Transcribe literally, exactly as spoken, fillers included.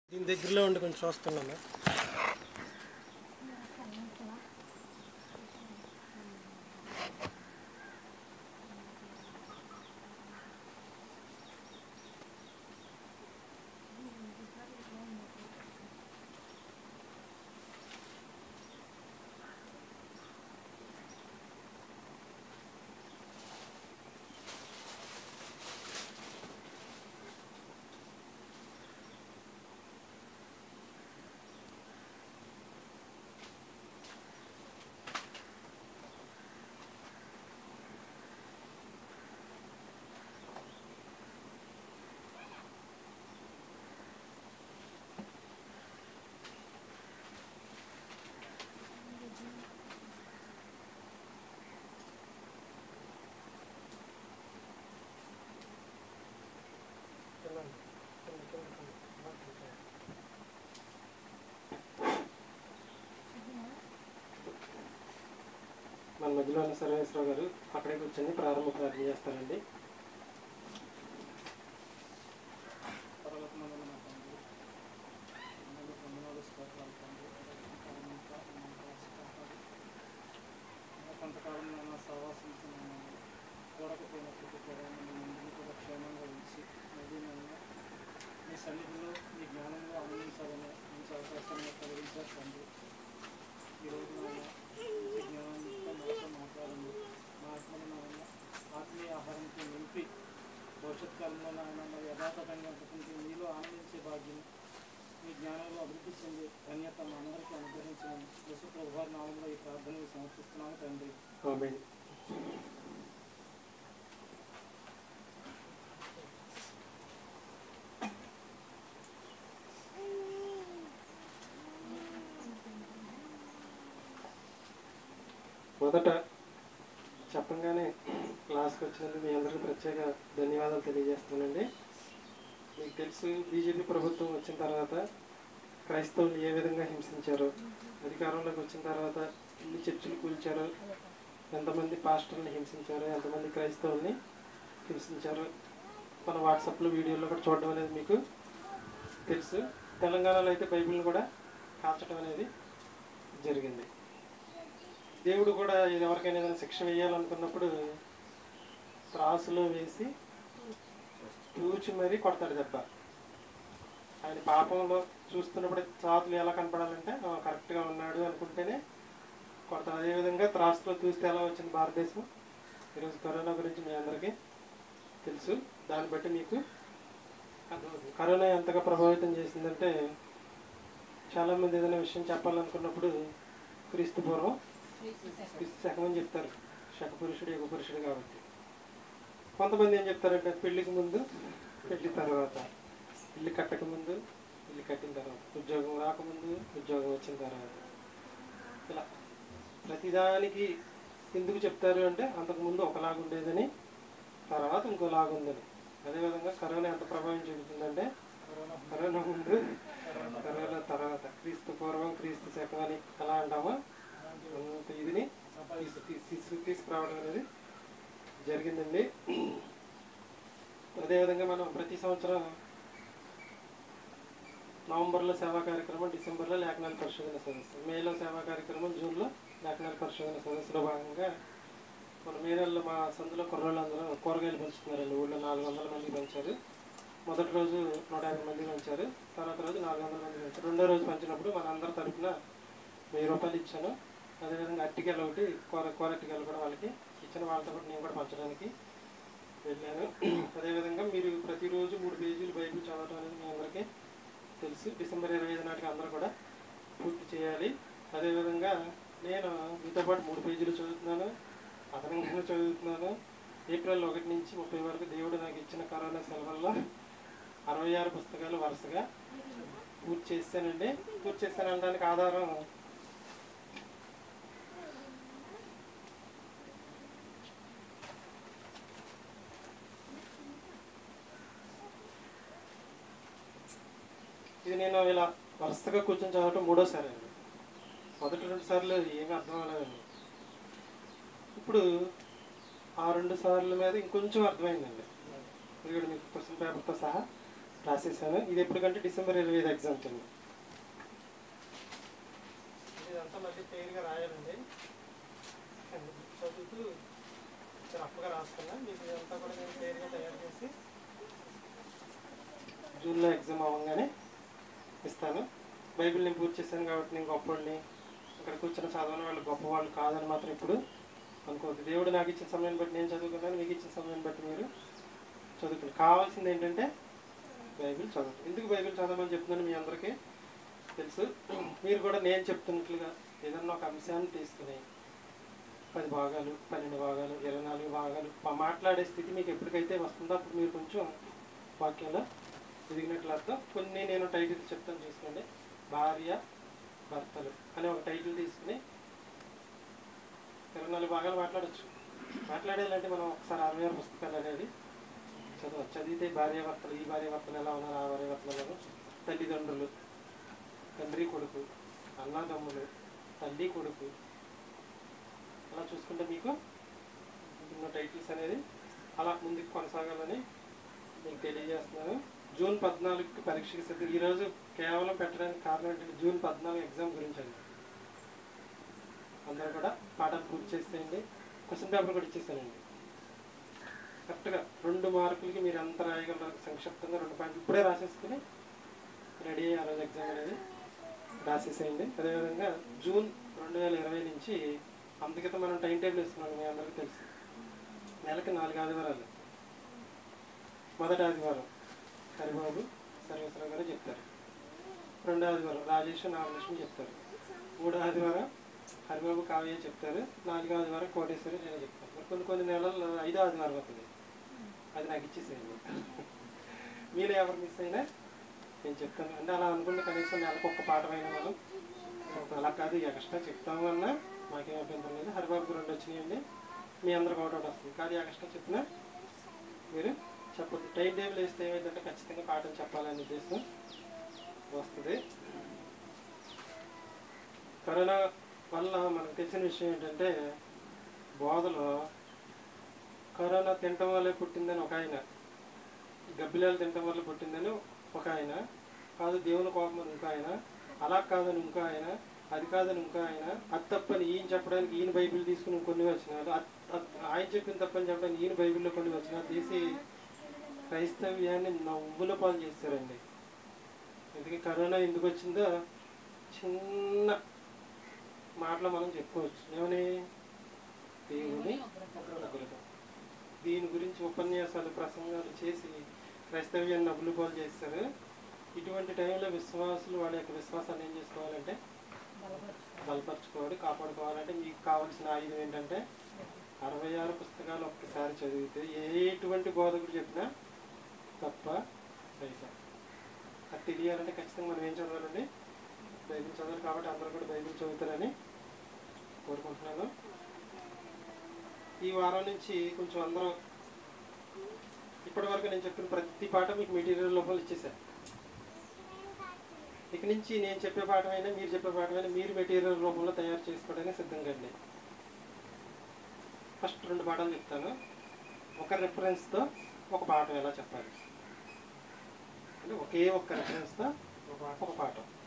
దీని దగ్గరలో ఉండి కొంచెం చూస్తున్నాను. మన మధ్యలో ఉన్న సర్వేశ్వరరావు గారు అక్కడే కూర్చొని ప్రారంభ ప్రార్థన చేస్తారండి. కొంతకాలం నా సహవాసం చూడకపోయినప్పటికీ కూడా ముందు కూడా క్షేమంగా ఉంచి మళ్ళీ నన్ను మీ సన్నిధిలో మీ జ్ఞానంలో ఆనందించాలని మంచి అవకాశాన్ని కలిగించారు తండ్రి. ఈరోజు నాన్న ఈ జ్ఞానంతో నాతో మాట్లాడండి. మా ఆత్మను నాన్న ఆత్మీయ ఆహారంతో నింపి భవిష్యత్ కాలంలో నాన్న మరి యథాతథంగా అనుకుంటే మీలో ఆనందించే భాగ్యం మీ జ్ఞానంలో అభివృద్ధి చెందే ధన్యత మా అందరికీ అనుగ్రహించిన యేసు ప్రభువారి నామంలో ఈ ప్రార్థనలు సమర్పిస్తున్నాము తండ్రి. ఆమేన్. మొదట చెప్పంగానే క్లాస్కి వచ్చినందుకు మీ అందరికీ ప్రత్యేక ధన్యవాదాలు తెలియజేస్తున్నానండి. మీకు తెలుసు, బీజేపీ ప్రభుత్వం వచ్చిన తర్వాత క్రైస్తవులు ఏ విధంగా హింసించారో, అధికారంలోకి వచ్చిన తర్వాత ఎన్ని చర్చిలు కూల్చారో, ఎంతమంది పాస్టర్ని హింసించారో, ఎంతమంది క్రైస్తవుల్ని హింసించారో మన వాట్సాప్లో వీడియోలో కూడా చూడడం అనేది మీకు తెలుసు. తెలంగాణలో అయితే బైబిల్ని కూడా కాల్చడం అనేది జరిగింది. దేవుడు కూడా ఎవరికైనా ఏదైనా శిక్ష వేయాలనుకున్నప్పుడు త్రాసులో వేసి తూచి మరీ కొడతాడు దెబ్బ. ఆయన పాపంలో చూస్తున్నప్పుడు చాతులు ఎలా కనపడాలంటే కరెక్ట్గా ఉన్నాడు అనుకుంటేనే కొడతాడు. అదేవిధంగా త్రాసులో చూస్తే ఎలా వచ్చింది భారతదేశం. ఈరోజు కరోనా గురించి మీ అందరికీ తెలుసు. దాన్ని బట్టి మీకు కరోనా ఎంతగా ప్రభావితం చేసిందంటే, చాలామంది ఏదైనా విషయం చెప్పాలనుకున్నప్పుడు క్రీస్తు పూర్వం క్రీస్తు శకమని చెప్తారు. శక పురుషుడు యుగ పురుషుడు కాబట్టి. కొంతమంది ఏం చెప్తారంటే పెళ్లికి ముందు, పెళ్లి తర్వాత, ఇల్లు కట్టక ముందు, ఇల్లు కట్టిన తర్వాత, ఉద్యోగం రాకముందు, ఉద్యోగం వచ్చిన తర్వాత, ఇలా ప్రతిదానికి ఎందుకు చెప్తారు అంటే అంతకుముందు ఒకలాగా ఉండేదని, తర్వాత ఇంకోలాగుందని. అదేవిధంగా కరోనా ఎంత ప్రభావం చూపుతుందంటే కరోనా ముందు, కరోనా తర్వాత, క్రీస్తు పూర్వం, క్రీస్తు శకం అని ఎలా అంటామో అంత ఇదిని తీసు తీసుకురావడం అనేది జరిగిందండి. అదేవిధంగా మనం ప్రతి సంవత్సరం నవంబర్లో సేవా కార్యక్రమం, డిసెంబర్లో లేఖనాల పరిశోధన సదస్సు, మేలో సేవా కార్యక్రమం, జూన్లో లేఖనాల పరిశోధన సదస్సులో భాగంగా మన మే నెలలో మా సందులో కుర్రోళ్ళు అందరూ కూరగాయలు పంచుతున్నారండి. ఊళ్ళో నాలుగు వందల మంది పంచారు. మొదటి రోజు నూట యాభై మంది పంచారు. తర్వాత రోజు నాలుగు వందల మంది పంచారు. రెండో రోజు పంచినప్పుడు మన అందరి తరఫున వెయ్యి రూపాయలు ఇచ్చాను. అదేవిధంగా అట్టికెళ్ళ ఒకటి కూర కూర అట్టికెళ్ళ కూడా వాళ్ళకి ఇచ్చిన, వాళ్ళతో కూడా నేను కూడా పంచడానికి వెళ్ళాను. అదేవిధంగా మీరు ప్రతిరోజు మూడు పేజీలు బైబిల్ చదవడం అనేది మీ అందరికీ తెలుసు. డిసెంబర్ ఇరవై ఐదు నాటికి అందరూ కూడా పూర్తి చేయాలి. అదేవిధంగా నేను మీతో పాటు మూడు పేజీలు చదువుతున్నాను, అదనంగా చదువుతున్నాను. ఏప్రిల్ ఒకటి నుంచి ముప్పై వరకు దేవుడు నాకు ఇచ్చిన కరోనా సెలవుల్లో అరవై ఆరు పుస్తకాలు వరుసగా పూర్తి చేశానండి. పూర్తి చేశాను అనడానికి ఆధారం ఇది. నేను ఇలా వరుసగా కూర్చొని చదవటం మూడోసారి అండి. మొదటి రెండు సార్లు ఏమీ అర్థం అవ్వలేదండి. ఇప్పుడు ఆ రెండు సార్ల మీద ఇంకొంచెం అర్థమైందండి. ఇక్కడ మీకు క్వశ్చన్ పేపర్తో సహా రాసేసాను. ఇది ఎప్పటికంటే డిసెంబర్ ఇరవై ఐదు ఎగ్జామ్స్ అండి. ఇదంతా మళ్ళీ క్లియర్గా రాయాలండి. చదువుతూ రఫ్గా రాసుకున్నా. మీకు ఇదంతా కూడా నేను క్లియర్గా తయారు చేసి జూన్లో ఎగ్జామ్ అవ్వగానే ఇస్తాను. బైబిల్ నేను పూర్తి చేశాను కాబట్టి నేను గొప్పవాడిని, ఇక్కడ కూర్చొని చదవని వాళ్ళు గొప్పవాళ్ళు కాదని మాత్రం ఇప్పుడు అనుకోవద్దు. దేవుడు నాకు ఇచ్చిన సమయాన్ని బట్టి నేను చదువుకున్నాను, మీకు ఇచ్చిన సమయాన్ని బట్టి మీరు చదువుకుని. కావాల్సింది ఏంటంటే బైబిల్ చదువు. ఎందుకు బైబిల్ చదవమని చెప్తున్నాను మీ అందరికీ తెలుసు. మీరు కూడా నేను చెప్తున్నట్లుగా ఏదన్నా ఒక అంశాన్ని తీసుకుని పది భాగాలు, పన్నెండు భాగాలు, ఇరవై నాలుగు భాగాలు మాట్లాడే స్థితి మీకు ఎప్పటికైతే వస్తుందో అప్పుడు మీరు కొంచెం వాక్యంలో ఎదిగినట్లు అర్థం. కొన్ని నేను టైటిల్ చెప్తాను చూసుకోండి. భార్య భర్తలు అనే ఒక టైటిల్ తీసుకుని ఇరవై నాలుగు భాగాలు మాట్లాడచ్చు. మాట్లాడేయాలంటే మనం ఒకసారి అరవై ఆరు పుస్తకాలు అనేది చదవచ్చు. చదివితే భార్య భర్తలు, ఈ భార్య భర్తలు ఎలా ఉన్నారు, ఆ భార్య భర్తలు ఎలా ఉన్నారు, తల్లిదండ్రులు, తండ్రి కొడుకు, అన్నదమ్ములు, తల్లి కొడుకు, అలా చూసుకుంటే మీకు ఎన్నో టైటిల్స్ అనేది అలా ముందుకు కొనసాగాలని మీకు తెలియజేస్తున్నాను. జూన్ పద్నాలుగుకి పరీక్షకి సిద్ధం. ఈరోజు కేవలం పెట్టడానికి కారణం ఏంటంటే జూన్ పద్నాలుగు ఎగ్జామ్ గురించి అండి. అందరూ కూడా పాఠాలు పూర్తి చేసేయండి. క్వశ్చన్ పేపర్ కూడా ఇచ్చేసానండి. కరెక్ట్గా రెండు మార్కులకి మీరు ఎంత రాయగలరు సంక్షిప్తంగా రెండు పాయింట్లు ఇప్పుడే రాసేసుకుని రెడీ అయ్యి ఆ రోజు ఎగ్జామ్ అనేది రాసేసేయండి. అదేవిధంగా జూన్ రెండు వేల ఇరవై నుంచి అందుకే మనం టైం టేబుల్ ఇస్తున్నాం. మీ అందరికీ తెలుసు, నెలకి నాలుగు ఆదివారాలు. మొదటి ఆదివారం హరిబాబు సర్వేశ్వరరావు గారు చెప్తారు. రెండో ఆదివారం రాజేష్ నాగలక్ష్మి చెప్తారు. మూడో ఆదివారం హరిబాబు కావ్య చెప్తారు. నాలుగో ఆదివారం కోటేశ్వరి నేను చెప్తాను. మరి కొన్ని కొన్ని నెలల్లో ఐదో ఆదివారం అవుతుంది, అది నాకు ఇచ్చేసేయండి. మీరు ఎవరు మిస్ అయినా నేను చెప్తాను. అంటే అలా అనుకుంటే కనీసం నెలకు ఒక్క పాఠమైనా మనం అలా కాదు ఎక్స్ట్రా చెప్తాము అన్నా మాకేం అభ్యంతరం లేదు. హరిబాబుకి రెండు వచ్చినాయండి, మీ అందరికి ఒకటి ఒకటి వస్తుంది. కానీ ఎక్స్ట్రా చెప్పినా మీరు చెప్పదు. టైం టేబుల్ వేస్తే ఏమైందంటే ఖచ్చితంగా పాఠం చెప్పాలనే ఉద్దేశం వస్తుంది. కరోనా వల్ల మనకు తెలిసిన విషయం ఏంటంటే బోధలో కరోనా తినటం వల్లే పుట్టిందని ఒక ఆయన, గబ్బిలాలు తినటం వల్ల పుట్టిందని ఒక ఆయన, కాదు దేవుని కోపం అని ఇంకో ఆయన, అలా కాదని ఇంకో ఆయన, అది కాదని ఇంకో ఆయన, అది తప్పని ఈయన చెప్పడానికి ఈయన బైబిల్ తీసుకుని కొన్ని వచనాలు, ఆయన చెప్పిన తప్పని చెప్పడానికి ఈయన బైబిల్లో కొన్ని వచనాలు తీసి క్రైస్తవ్యాన్ని నవ్వుల పాలు చేస్తారండి. అందుకే కరోనా ఎందుకు వచ్చిందో చిన్న మాటలో మనం చెప్పుకోవచ్చు. ఏమని దేవుని ఉగ్రత. దీని గురించి ఉపన్యాసాలు ప్రసంగాలు చేసి క్రైస్తవ్యాన్ని నవ్వుల పాలు చేస్తారు. ఇటువంటి టైంలో విశ్వాసులు వాళ్ళ యొక్క విశ్వాసాన్ని ఏం చేసుకోవాలంటే బలపరచుకోవాలి, కాపాడుకోవాలంటే మీకు కావాల్సిన ఆయుధం ఏంటంటే అరవై ఆరు పుస్తకాలు ఒక్కసారి చదివితే ఎటువంటి బోధకుడు చెప్పినా తప్ప రైత. అది తెలియాలంటే ఖచ్చితంగా మనం ఏం చదవాలండి, బైబిల్ చదవాలి. కాబట్టి అందరూ కూడా బైబిల్ చదువుతారని కోరుకుంటున్నాను. ఈ వారం నుంచి కొంచెం అందరూ ఇప్పటి వరకు నేను చెప్పిన ప్రతి పాఠం మీకు మెటీరియల్ లోపల ఇచ్చేసాను. ఇక నుంచి నేను చెప్పే పాఠమైనా మీరు చెప్పే పాఠమైనా మీరు మెటీరియల్ రూపంలో తయారు చేసుకోవడానికి సిద్ధంగా అండి. ఫస్ట్ రెండు పాఠాలు చెప్తాను. ఒక రెఫరెన్స్తో ఒక పాఠం ఎలా చెప్పాలి అంటే ఒకే ఒక్క రెఫరెన్స్తో ఒక పాఠం